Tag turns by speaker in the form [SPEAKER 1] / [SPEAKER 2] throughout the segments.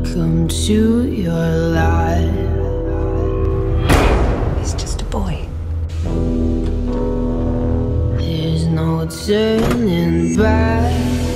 [SPEAKER 1] Come to your life.
[SPEAKER 2] He's just a boy.
[SPEAKER 1] There's no turning back.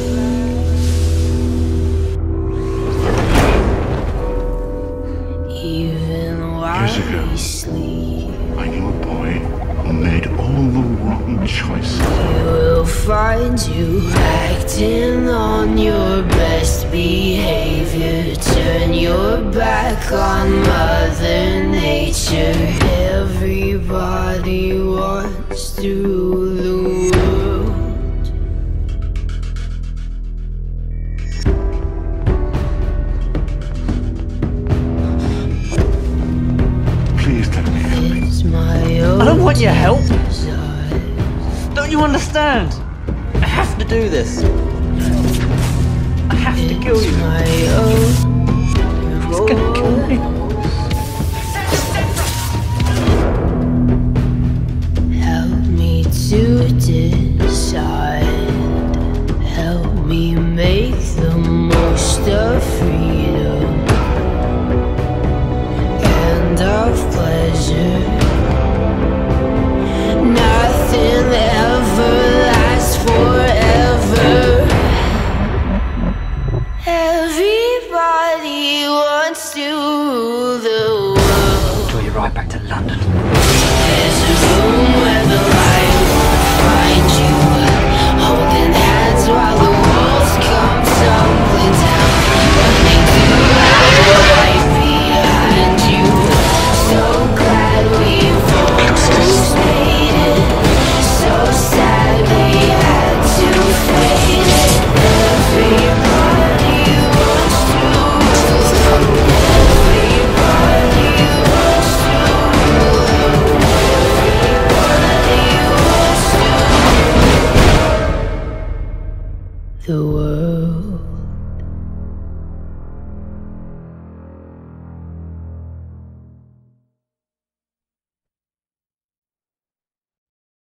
[SPEAKER 1] Even while we sleep,
[SPEAKER 3] I knew a boy who made all the wrong choices.
[SPEAKER 1] we will find you acting on your best behavior. Turn your back on Mother Nature. Everybody wants to rule the world.
[SPEAKER 3] Please let me help you.
[SPEAKER 1] It's my
[SPEAKER 2] I don't want your help.
[SPEAKER 1] desire.
[SPEAKER 2] Don't you understand? I have to do this. I have to kill you.
[SPEAKER 1] My own.
[SPEAKER 2] He's gonna kill me.
[SPEAKER 1] Help me to decide. Help me make the most of freedom and of pleasure. Nothing ever lasts forever. Everybody wants to rule the world.
[SPEAKER 2] Draw your ride back to London.
[SPEAKER 1] There's a room where the light won't find you. Holding hands while the walls come tumbling down. Running through the light behind you. So glad we've almost made it. So sad we had to fade it. Everybody wants to rule. Everybody wants to rule. Everybody wants to rule the world.